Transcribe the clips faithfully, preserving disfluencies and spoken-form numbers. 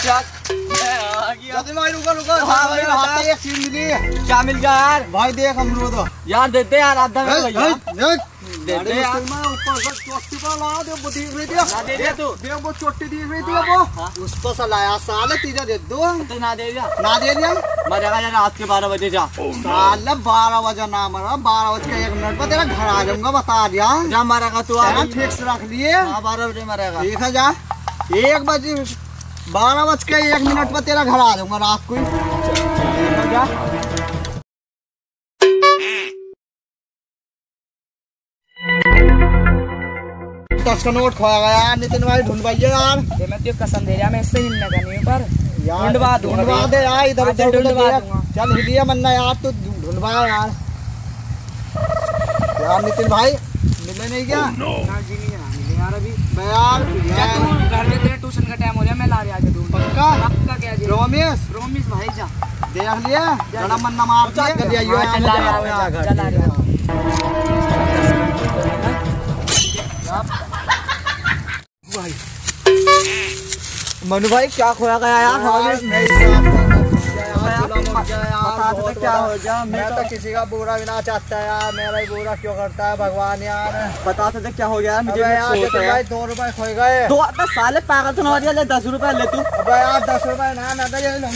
रुको रुको। हाँ भाई हाथ एक चीज मिली। क्या मिल गया यार? भाई देख अमरूद यार देते यार आधा में भैया देते यार। ऊपर से चोटी पर ला दे वो दिख रही थी। ना दे दिया तू? देख वो चोटी दिख रही थी वो। उसको सलाया साले तीजा दे दो। तो ना दे दिया? ना दे दिया। मरेगा यार रात के बारह बजे जा। साले बारह बजे ना मरा, बारह बज के एक मिनट पर तेरा घर आ जाऊंगा बता दिया। जा मरेगा तू? फिक्स रख लिए। हाँ बारह बजे मरेगा। ठीक है जा। एक बजे बारह बज के एक मिनट पर तेरा घर आ जाऊंगा रात को। जा दस का नोट खोया गया यार। नितिन भाई ढूंढवाइए यार। मैं तो कसम दे रहा मैं इससे हिलने का नहीं पर ढूंढवा ढूंढवा दे यार। इधर उधर ढूंढवा दूंगा। चल हिलिया मन्ना यार तू ढूंढवा यार। यार नितिन भाई मिले नहीं क्या? ना जी नहीं मिले यार अभी। मैं यार घर में तेरे ट्यूशन का टाइम हो रहा है, मैं ला रहा आके दूँ। पक्का पक्का क्या जी? रोमेश रोमेश भाई जा देख लिया बड़ा मन्ना मार दिया। चला मनु भाई क्या खोया गया यार? क्या हो गया? मैं तो किसी का बुरा भी ना चाहता यार। मेरा ही बुरा क्यों करता है भगवान यार? बता सकते क्या हो गया? मुझे यार दो रुपए खोए गए। दो साले पागल तो ना ले दस रुपए ले तू। अब यार दस रुपए ना मैं तो ये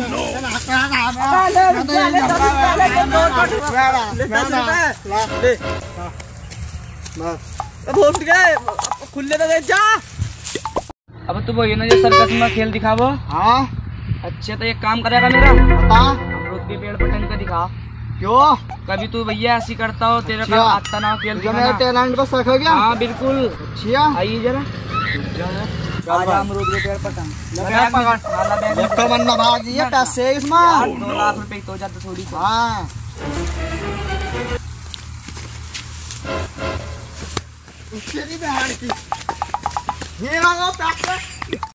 लूंगा। खुले तो जा। अब तू वो ये ना जो सर्कस में खेल दिखावो। हाँ अच्छे तो एक काम करेगा मेरा। बता। अमरूद के पेड़ पर टंग के दिखा। क्यों? कभी तू भैया ऐसी करता हो तेरे का आता ना खेल दिखाना। मेरे टैलेंट को सख गया। हाँ बिल्कुल। अच्छा आइए जरा आजा अमरूद के पेड़ पर टंग। देखो मन्ना भाग ये पैसे इसमें दो लाख रुपए तो जाते थोड़ी। हाँ उसके भी बहन की ये लगा पैसे।